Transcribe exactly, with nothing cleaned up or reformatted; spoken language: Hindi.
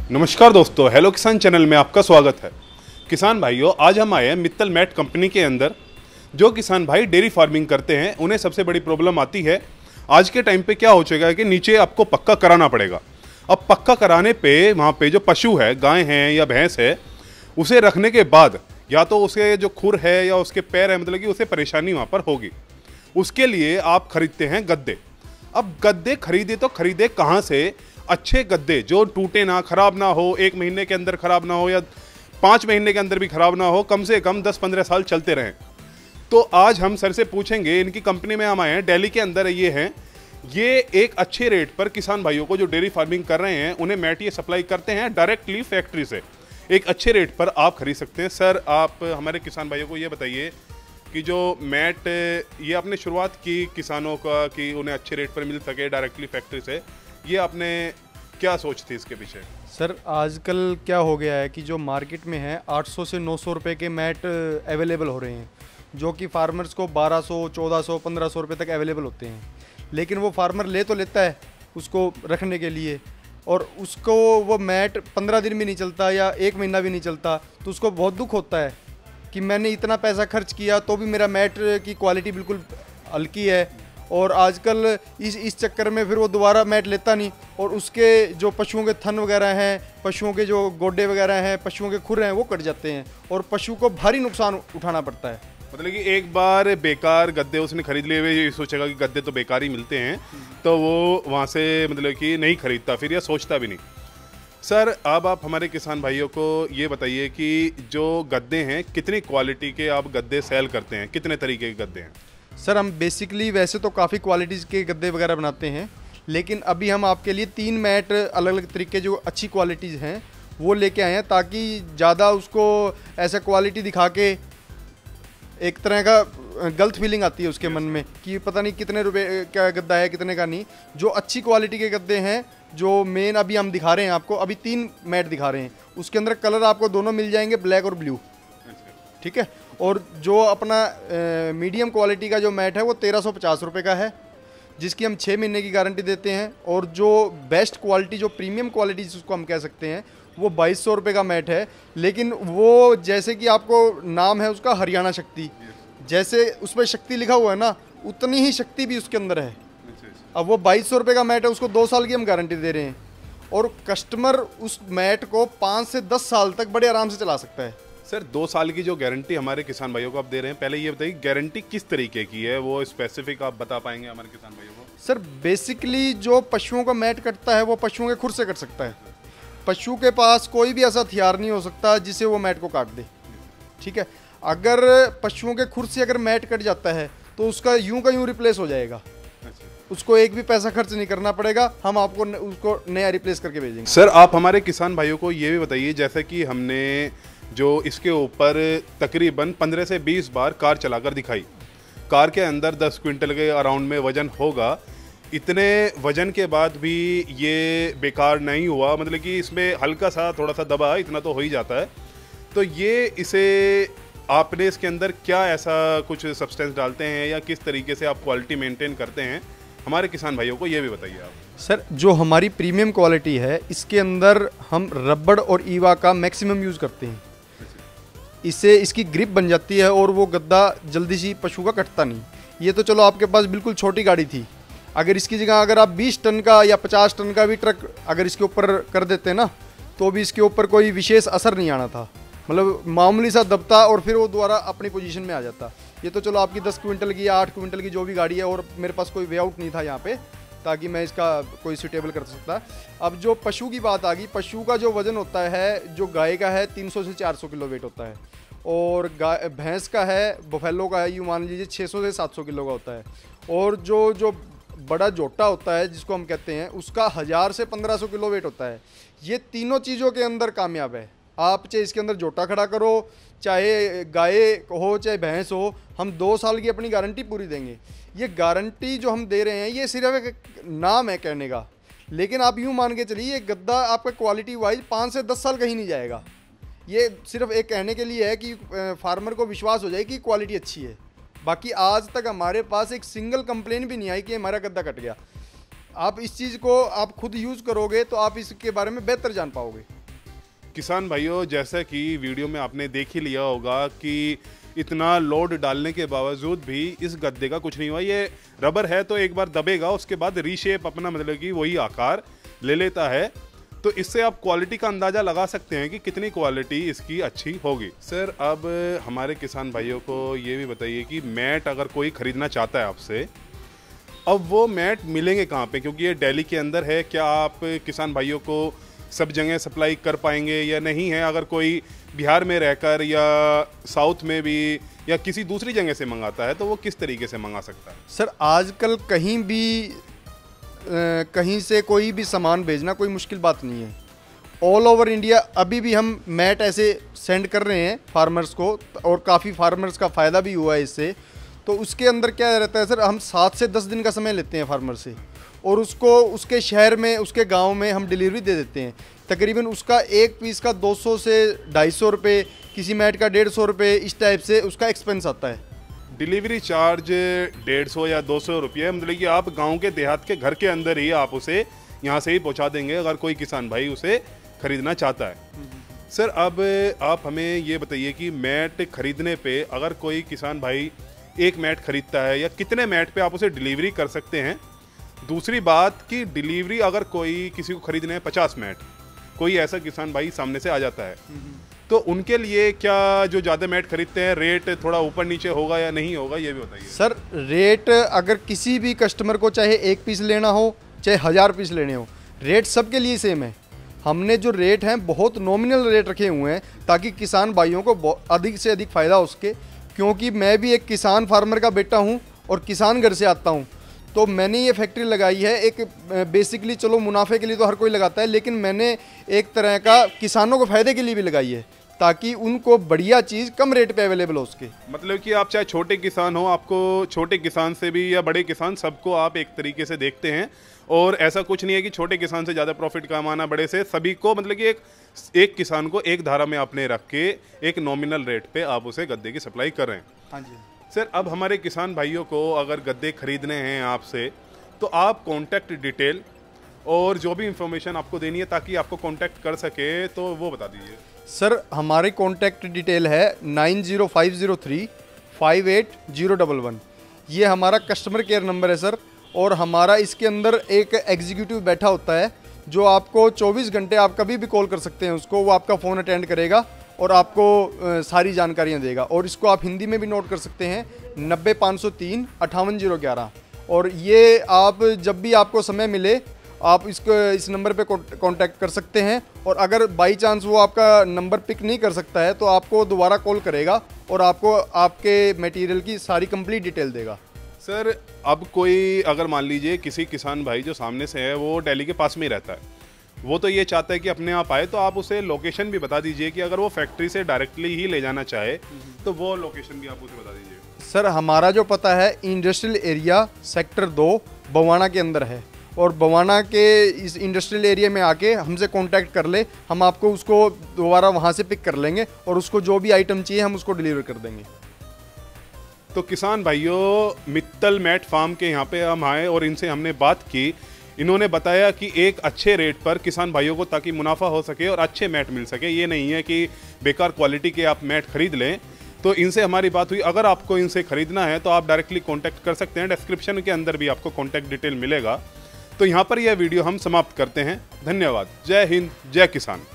नमस्कार दोस्तों, हेलो किसान चैनल में आपका स्वागत है। किसान भाइयों, आज हम आए हैं मित्तल मैट कंपनी के अंदर। जो किसान भाई डेयरी फार्मिंग करते हैं उन्हें सबसे बड़ी प्रॉब्लम आती है। आज के टाइम पे क्या हो चुका है कि नीचे आपको पक्का कराना पड़ेगा। अब पक्का कराने पे वहाँ पे जो पशु है, गाय हैं या भैंस है, उसे रखने के बाद या तो उसके जो खुर है या उसके पैर है, मतलब कि उसे परेशानी वहाँ पर होगी। उसके लिए आप खरीदते हैं गद्दे। अब गद्दे खरीदे तो खरीदे कहाँ से? अच्छे गद्दे जो टूटे ना, खराब ना हो, एक महीने के अंदर खराब ना हो या पाँच महीने के अंदर भी खराब ना हो, कम से कम दस पंद्रह साल चलते रहें। तो आज हम सर से पूछेंगे, इनकी कंपनी में हम आए हैं, दिल्ली के अंदर ये हैं। ये एक अच्छे रेट पर किसान भाइयों को जो डेयरी फार्मिंग कर रहे हैं उन्हें मैट ये सप्लाई करते हैं डायरेक्टली फैक्ट्री से। एक अच्छे रेट पर आप खरीद सकते हैं। सर, आप हमारे किसान भाइयों को ये बताइए कि जो मैट ये आपने शुरुआत की किसानों का कि उन्हें अच्छे रेट पर मिल सके डायरेक्टली फैक्ट्री से, ये आपने क्या सोच थी इसके पीछे? सर, आजकल क्या हो गया है कि जो मार्केट में है आठ सौ से नौ सौ रुपए के मैट अवेलेबल हो रहे हैं, जो कि फार्मर्स को बारह सौ, चौदह सौ, पंद्रह सौ रुपए तक अवेलेबल होते हैं। लेकिन वो फार्मर ले तो लेता है उसको रखने के लिए, और उसको वो मैट पंद्रह दिन भी नहीं चलता या एक महीना भी नहीं चलता, तो उसको बहुत दुख होता है कि मैंने इतना पैसा खर्च किया तो भी मेरा मैट की क्वालिटी बिल्कुल हल्की है। और आजकल इस इस चक्कर में फिर वो दोबारा मैट लेता नहीं, और उसके जो पशुओं के थन वगैरह हैं, पशुओं के जो गोड्डे वगैरह हैं, पशुओं के खुर हैं, वो कट जाते हैं और पशु को भारी नुकसान उठाना पड़ता है। मतलब कि एक बार बेकार गद्दे उसने खरीद लिए हुए, ये सोचेगा कि गद्दे तो बेकार ही मिलते हैं, तो वो वहाँ से मतलब कि नहीं खरीदता फिर, या सोचता भी नहीं। सर, अब आप हमारे किसान भाइयों को ये बताइए कि जो गद्दे हैं, कितनी क्वालिटी के आप गद्दे सेल करते हैं, कितने तरीके के गद्दे हैं? सर, हम बेसिकली वैसे तो काफ़ी क्वालिटीज़ के गद्दे वगैरह बनाते हैं, लेकिन अभी हम आपके लिए तीन मैट अलग अलग तरीके जो अच्छी क्वालिटीज़ हैं वो लेके आए हैं, ताकि ज़्यादा उसको ऐसा क्वालिटी दिखा के एक तरह का गलत फीलिंग आती है उसके मन में कि पता नहीं कितने रुपए का गद्दा है, कितने का नहीं। जो अच्छी क्वालिटी के गद्दे हैं, जो मेन अभी हम दिखा रहे हैं आपको, अभी तीन मैट दिखा रहे हैं, उसके अंदर कलर आपको दोनों मिल जाएंगे, ब्लैक और ब्लू। ठीक है। और जो अपना मीडियम क्वालिटी का जो मैट है वो तेरह सौ पचास रुपये का है, जिसकी हम छः महीने की गारंटी देते हैं। और जो बेस्ट क्वालिटी, जो प्रीमियम क्वालिटी जिसको हम कह सकते हैं, वो बाईस सौ रुपये का मैट है। लेकिन वो जैसे कि आपको नाम है उसका हरियाणा शक्ति, जैसे उस पर शक्ति लिखा हुआ है ना, उतनी ही शक्ति भी उसके अंदर है। अब वो बाईस सौ रुपये का मैट है, उसको दो साल की हम गारंटी दे रहे हैं, और कस्टमर उस मैट को पाँच से दस साल तक बड़े आराम से चला सकता है। सर, दो साल की जो गारंटी हमारे किसान भाइयों को आप दे रहे हैं, पहले ये बताइए गारंटी किस तरीके की है, वो स्पेसिफिक आप बता पाएंगे हमारे किसान भाइयों को? सर, बेसिकली जो पशुओं का मैट कटता है वो पशुओं के खुर से कट सकता है। पशु के पास कोई भी ऐसा हथियार नहीं हो सकता जिससे वो मैट को काट दे। ठीक है। अगर पशुओं के खुर से अगर मैट कट जाता है तो उसका यूं का यूं रिप्लेस हो जाएगा, उसको एक भी पैसा खर्च नहीं करना पड़ेगा, हम आपको न, उसको नया रिप्लेस करके भेजेंगे। सर, आप हमारे किसान भाइयों को ये भी बताइए, जैसे कि हमने जो इसके ऊपर तकरीबन पंद्रह से बीस बार कार चलाकर दिखाई, कार के अंदर दस क्विंटल के अराउंड में वजन होगा। इतने वजन के बाद भी ये बेकार नहीं हुआ, मतलब कि इसमें हल्का सा थोड़ा सा दबा, इतना तो हो ही जाता है। तो ये इसे आपने इसके अंदर क्या ऐसा कुछ सब्सटेंस डालते हैं या किस तरीके से आप क्वालिटी मेंटेन करते हैं, हमारे किसान भाइयों को ये भी बताइए आप। सर, जो हमारी प्रीमियम क्वालिटी है, इसके अंदर हम रबड़ और ईवा का मैक्सिमम यूज़ करते हैं। इससे इसकी ग्रिप बन जाती है और वो गद्दा जल्दी से पशु का कटता नहीं। ये तो चलो आपके पास बिल्कुल छोटी गाड़ी थी, अगर इसकी जगह अगर आप बीस टन का या पचास टन का भी ट्रक अगर इसके ऊपर कर देते ना, तो भी इसके ऊपर कोई विशेष असर नहीं आना था। मतलब मामूली सा दबता और फिर वो दोबारा अपनी पोजीशन में आ जाता। ये तो चलो आपकी दस क्विंटल की या आठ क्विंटल की जो भी गाड़ी है, और मेरे पास कोई वे आउट नहीं था यहाँ पे ताकि मैं इसका कोई सुटेबल कर सकता। अब जो पशु की बात आ गई, पशु का जो वज़न होता है, जो गाय का है तीन सौ से चार सौ किलो वेट होता है, और गाय भैंस का है, बफेलो का है, यूँ मान लीजिए छः सौ से सात सौ किलो का होता है। और जो जो बड़ा जोटा होता है जिसको हम कहते हैं, उसका हज़ार से पंद्रह सौ किलो वेट होता है। ये तीनों चीज़ों के अंदर कामयाब है। आप चाहे इसके अंदर जोटा खड़ा करो, चाहे गाय हो चाहे भैंस हो, हम दो साल की अपनी गारंटी पूरी देंगे। ये गारंटी जो हम दे रहे हैं ये सिर्फ एक नाम है कहने का, लेकिन आप यूँ मान के चलिए ये गद्दा आपका क्वालिटी वाइज पाँच से दस साल कहीं नहीं जाएगा। ये सिर्फ एक कहने के लिए है कि फार्मर को विश्वास हो जाए कि क्वालिटी अच्छी है। बाकी आज तक हमारे पास एक सिंगल कंप्लेन भी नहीं आई कि हमारा गद्दा कट गया। आप इस चीज़ को आप खुद यूज़ करोगे तो आप इसके बारे में बेहतर जान पाओगे। किसान भाइयों, जैसा कि वीडियो में आपने देख ही लिया होगा कि इतना लोड डालने के बावजूद भी इस गद्दे का कुछ नहीं हुआ। ये रबर है तो एक बार दबेगा, उसके बाद रीशेप अपना मतलब कि वही आकार ले लेता है। तो इससे आप क्वालिटी का अंदाज़ा लगा सकते हैं कि कितनी क्वालिटी इसकी अच्छी होगी। सर, अब हमारे किसान भाइयों को ये भी बताइए कि मैट अगर कोई ख़रीदना चाहता है आपसे, अब वो मैट मिलेंगे कहाँ पे? क्योंकि ये दिल्ली के अंदर है, क्या आप किसान भाइयों को सब जगह सप्लाई कर पाएंगे या नहीं है? अगर कोई बिहार में रहकर या साउथ में भी या किसी दूसरी जगह से मंगाता है तो वो किस तरीके से मंगा सकता है? सर, आजकल कहीं भी आ, कहीं से कोई भी सामान भेजना कोई मुश्किल बात नहीं है। ऑल ओवर इंडिया अभी भी हम मैट ऐसे सेंड कर रहे हैं फार्मर्स को, और काफ़ी फार्मर्स का फ़ायदा भी हुआ है इससे। तो उसके अंदर क्या रहता है सर, हम सात से दस दिन का समय लेते हैं फार्मर से, और उसको उसके शहर में, उसके गांव में हम डिलीवरी दे देते हैं। तकरीबन उसका एक पीस का दो सौ से ढाई सौ रुपये, किसी मैट का डेढ़ सौ रुपये, इस टाइप से उसका एक्सपेंस आता है। डिलीवरी चार्ज डेढ़ सौ या दो सौ रुपये, मतलब कि आप गांव के देहात के घर के अंदर ही आप उसे यहाँ से ही पहुँचा देंगे अगर कोई किसान भाई उसे ख़रीदना चाहता है। सर, अब आप हमें ये बताइए कि मैट ख़रीदने पे अगर कोई किसान भाई एक मैट ख़रीदता है या कितने मैट पे आप उसे डिलीवरी कर सकते हैं? दूसरी बात कि डिलीवरी अगर कोई किसी को ख़रीदने हैं पचास मैट, कोई ऐसा किसान भाई सामने से आ जाता है तो उनके लिए क्या जो ज़्यादा मैट खरीदते हैं रेट थोड़ा ऊपर नीचे होगा या नहीं होगा, ये भी बताइए। सर, रेट अगर किसी भी कस्टमर को चाहे एक पीस लेना हो चाहे हज़ार पीस लेने हो, रेट सबके लिए सेम है। हमने जो रेट हैं बहुत नॉमिनल रेट रखे हुए हैं ताकि किसान भाइयों को अधिक से अधिक फ़ायदा हो सके। क्योंकि मैं भी एक किसान फार्मर का बेटा हूँ और किसान घर से आता हूँ, तो मैंने ये फैक्ट्री लगाई है एक बेसिकली, चलो मुनाफे के लिए तो हर कोई लगाता है, लेकिन मैंने एक तरह का किसानों को फ़ायदे के लिए भी लगाई है ताकि उनको बढ़िया चीज़ कम रेट पे अवेलेबल हो सके। मतलब कि आप चाहे छोटे किसान हो, आपको छोटे किसान से भी या बड़े किसान, सबको आप एक तरीके से देखते हैं, और ऐसा कुछ नहीं है कि छोटे किसान से ज़्यादा प्रॉफिट कमाना बड़े से, सभी को मतलब कि एक एक किसान को एक धारा में आपने रख के एक नॉमिनल रेट पे आप उसे गद्दे की सप्लाई कर रहे हैं। हाँ जी सर, अब हमारे किसान भाइयों को अगर गद्दे खरीदने हैं आपसे तो आप कॉन्टैक्ट डिटेल और जो भी इंफॉर्मेशन आपको देनी है ताकि आपको कॉन्टैक्ट कर सके तो वो बता दीजिए। सर, हमारी कॉन्टैक्ट डिटेल है nine zero five zero three five eight zero one one. ये हमारा कस्टमर केयर नंबर है सर, और हमारा इसके अंदर एक एग्जीक्यूटिव बैठा होता है जो आपको चौबीस घंटे आप कभी भी कॉल कर सकते हैं उसको, वो आपका फ़ोन अटेंड करेगा और आपको आ, सारी जानकारियाँ देगा। और इसको आप हिंदी में भी नोट कर सकते हैं, नब्बे पाँच सौ तीन अट्ठावन जीरो ग्यारह। और ये आप जब भी आपको समय मिले आप इसको इस नंबर पे कांटेक्ट कर सकते हैं, और अगर बाई चांस वो आपका नंबर पिक नहीं कर सकता है तो आपको दोबारा कॉल करेगा और आपको आपके मटेरियल की सारी कंप्लीट डिटेल देगा। सर, अब कोई अगर मान लीजिए किसी किसान भाई जो सामने से है वो दिल्ली के पास में ही रहता है, वो तो ये चाहता है कि अपने आप आए, तो आप उसे लोकेशन भी बता दीजिए कि अगर वो फैक्ट्री से डायरेक्टली ही ले जाना चाहे तो वो लोकेशन भी आप उसे बता दीजिए। सर, हमारा जो पता है इंडस्ट्रियल एरिया सेक्टर दो बवाना के अंदर है, और बवाना के इस इंडस्ट्रियल एरिया में आके हमसे कांटेक्ट कर ले, हम आपको उसको दोबारा वहाँ से पिक कर लेंगे और उसको जो भी आइटम चाहिए हम उसको डिलीवर कर देंगे। तो किसान भाइयों, मित्तल मैट फार्म के यहाँ पे हम आए और इनसे हमने बात की। इन्होंने बताया कि एक अच्छे रेट पर किसान भाइयों को ताकि मुनाफा हो सके और अच्छे मैट मिल सके, ये नहीं है कि बेकार क्वालिटी के आप मैट खरीद लें। तो इनसे हमारी बात हुई, अगर आपको इनसे खरीदना है तो आप डायरेक्टली कांटेक्ट कर सकते हैं, डिस्क्रिप्शन के अंदर भी आपको कांटेक्ट डिटेल मिलेगा। तो यहाँ पर यह वीडियो हम समाप्त करते हैं। धन्यवाद। जय हिंद, जय किसान।